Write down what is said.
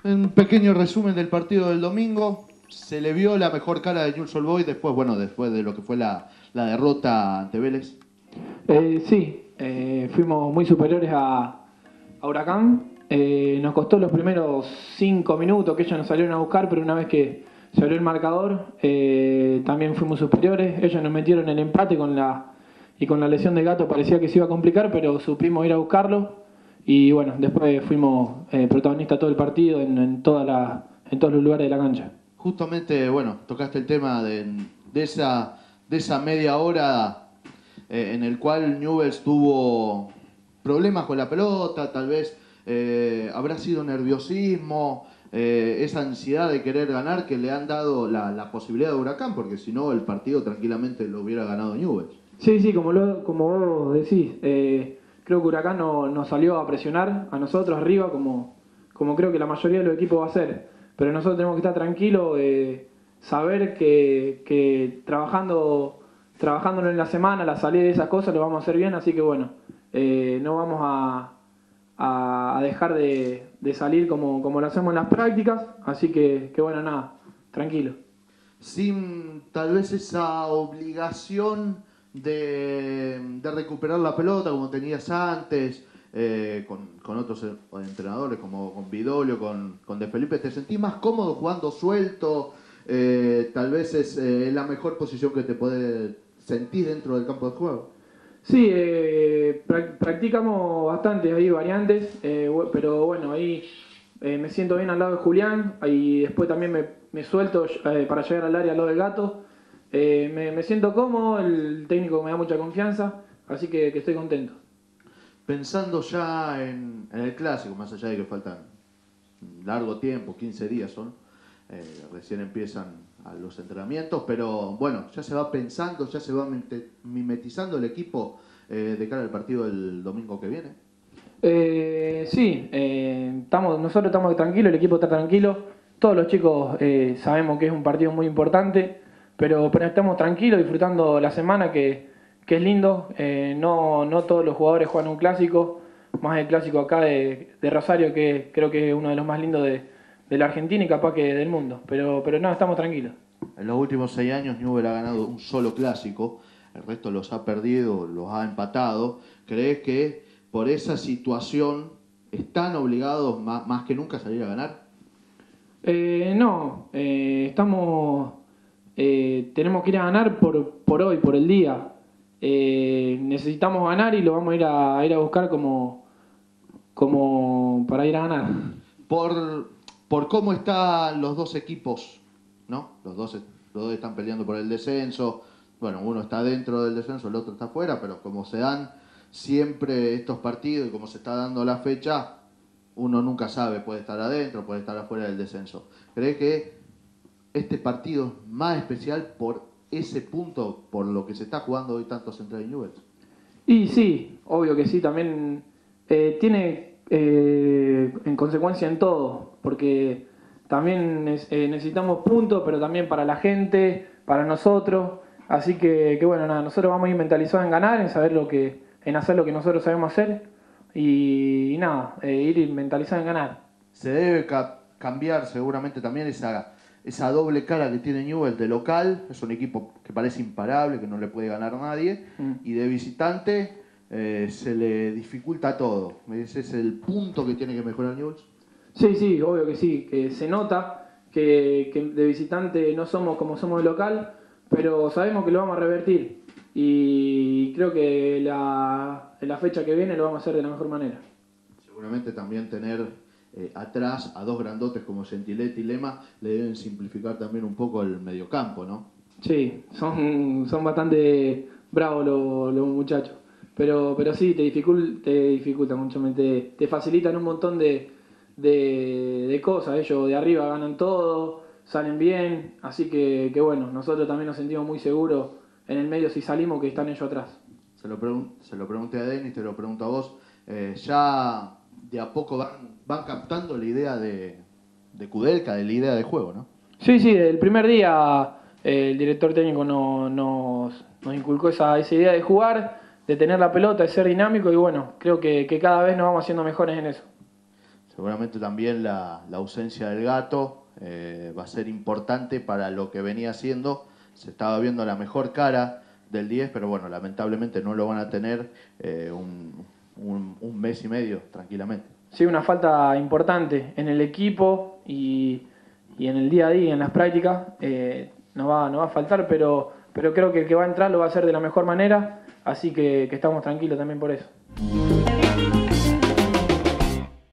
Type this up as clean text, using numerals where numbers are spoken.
Un pequeño resumen del partido del domingo. Se le vio la mejor cara de Newell's Old Boys después de lo que fue la derrota ante Vélez. Sí, fuimos muy superiores a Huracán. Nos costó los primeros 5 minutos que ellos nos salieron a buscar, pero una vez que se abrió el marcador, también fuimos superiores. Ellos nos metieron el empate con la lesión de Gato, parecía que se iba a complicar, pero supimos ir a buscarlo. Y bueno, después fuimos protagonistas todo el partido en todos los lugares de la cancha. Justamente, bueno, tocaste el tema de esa media hora en el cual Newell's tuvo problemas con la pelota, tal vez habrá sido nerviosismo, esa ansiedad de querer ganar que le han dado la posibilidad de Huracán, porque si no el partido tranquilamente lo hubiera ganado Newell's. Sí, como vos decís, creo que Huracán nos salió a presionar a nosotros arriba, como creo que la mayoría de los equipos va a hacer. Pero nosotros tenemos que estar tranquilos, saber que trabajándolo en la semana, la salida de esas cosas lo vamos a hacer bien, así que bueno, no vamos a dejar de salir como lo hacemos en las prácticas, así que bueno, nada, tranquilo. Sin tal vez esa obligación de recuperar la pelota como tenías antes, con otros entrenadores como con Vidolio, con De Felipe, ¿te sentís más cómodo jugando suelto? Tal vez es la mejor posición que te puede sentir dentro del campo de juego. Sí, practicamos bastante ahí variantes, pero bueno, ahí me siento bien al lado de Julián y después también me suelto para llegar al área al lado del Gato. Me siento cómodo, el técnico me da mucha confianza, así que estoy contento. Pensando ya en el clásico, más allá de que faltan largo tiempo, 15 días son, recién empiezan a los entrenamientos, pero bueno, ya se va pensando, ya se va mimetizando el equipo de cara al partido del domingo que viene. Sí, nosotros estamos tranquilos, el equipo está tranquilo, todos los chicos sabemos que es un partido muy importante, pero estamos tranquilos, disfrutando la semana que es lindo. No todos los jugadores juegan un clásico, más el clásico acá de Rosario, que creo que es uno de los más lindos de la Argentina y capaz que del mundo, pero no, estamos tranquilos. En los últimos 6 años Newell's ha ganado un solo clásico, el resto los ha perdido, los ha empatado. ¿Crees que por esa situación están obligados más que nunca a salir a ganar? No, tenemos que ir a ganar por hoy, por el día. Necesitamos ganar y lo vamos a ir a buscar como para ir a ganar. Por cómo están los dos equipos, ¿no? Los dos están peleando por el descenso. Bueno, uno está dentro del descenso, el otro está afuera, pero como se dan siempre estos partidos y como se está dando la fecha, uno nunca sabe, puede estar adentro, puede estar afuera del descenso. ¿Cree que este partido es más especial por ese punto, por lo que se está jugando hoy tanto Central y Newell's? Y sí, obvio que sí, también tiene en consecuencia en todo, porque también necesitamos puntos, pero también para la gente, para nosotros, así que bueno, nada, nosotros vamos a ir mentalizados en ganar, en hacer lo que nosotros sabemos hacer, y nada, ir mentalizados en ganar. Se debe cambiar seguramente también esa doble cara que tiene Newell's de local. Es un equipo que parece imparable, que no le puede ganar a nadie, y de visitante se le dificulta todo. Ese es el punto que tiene que mejorar Newell's. Sí, obvio que sí, que se nota que de visitante no somos como somos de local, pero sabemos que lo vamos a revertir y creo que en la fecha que viene lo vamos a hacer de la mejor manera. Seguramente también tener atrás a dos grandotes como Gentiletti y Lema le deben simplificar también un poco el mediocampo, ¿no? Sí, son bastante bravos los muchachos, pero sí, te dificulta mucho, te facilitan un montón de cosas. Ellos de arriba ganan todo, salen bien, así que bueno, nosotros también nos sentimos muy seguros en el medio si salimos que están ellos atrás. Se lo pregunté a Denis, te lo pregunto a vos. Ya de a poco van captando la idea de Kudelka, de la idea de juego, ¿no? Sí, el primer día el director técnico nos inculcó esa idea de jugar, de tener la pelota, de ser dinámico y bueno, creo que cada vez nos vamos haciendo mejores en eso. Seguramente también la ausencia del Gato va a ser importante para lo que venía haciendo. Se estaba viendo la mejor cara del 10, pero bueno, lamentablemente no lo van a tener un mes y medio tranquilamente. Sí, una falta importante en el equipo y en el día a día, en las prácticas, no va a faltar, pero creo que el que va a entrar lo va a hacer de la mejor manera, así que estamos tranquilos también por eso.